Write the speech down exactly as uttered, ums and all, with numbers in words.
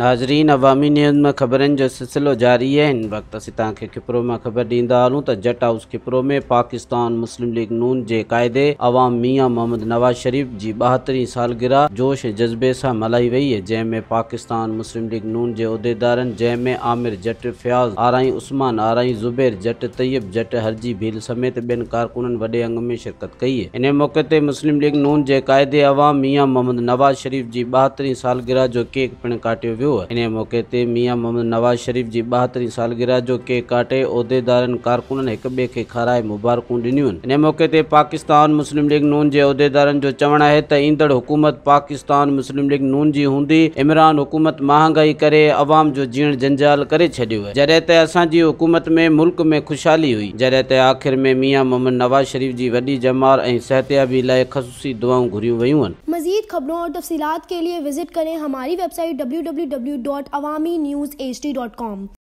नाज़रीन, अवामी न्यूज़ में ख़बरनि जो सिलसिलो जारी है। हिन वक़्तु असीं तव्हांखे कपरो में ख़बर ॾींदा हलूं त जट हाउस कपरो में पाकिस्तान मुस्लिम लीग नून जे क़ाइद अवाम मियां मोहम्मद नवाज शरीफ जी ॿाहतरीं सालगिरह जोश जज़्बे सां मल्हाई वई है, जंहिंमें पाकिस्तान मुस्लिम लीग नून जे उहिदेदारनि जंहिंमें आमिर जट, फयाज़ आराई, उस्मान आराई, ज़ुबैर जट, तैयब जट, हरजी भील समेत ॿियनि कारकुननि वॾे अंग में शिरकत कई है। इन मौके ते मुस्लिम लीग नून जे क़ाइद अवाम मियां मोहम्मद नवाज शरीफ जी ॿाहतरीं सालगिरह जो केक पिणु काटियो वियो। इन मौके ते मियां मोहम्मद नवाज शरीफ जी ॿाहतरीं सालगिरह जो केक काटे उहिदेदारनि कारकुननि हिक ॿिए खे खाराए मुबारकूं ॾिनियूं आहिनि। इन मौके ते पाकिस्तान मुस्लिम लीग नून जे उहिदेदारनि जो चवणु आहे त ईंदड़ हुकूमत पाकिस्तान मुस्लिम लीग नून जी हूंदी। इमरान हुकूमत महांगाई करे अवाम जो जीण जंजाल करे छॾियो आहे, जॾहिं त असांजी हुकूमत में मुल्क में खुशहाली हुई। जॾहिं त आख़िर में मियां मोहम्मद नवाज शरीफ जी वॾी जमार ऐं सेहतियाबी लाइ ख़ुसूसी दुआऊं घुरियूं वयूं आहिनि। मज़ीद खबरों और तफसीलात के लिए विजिट करें हमारी website W W W dot Awami news H D dot com.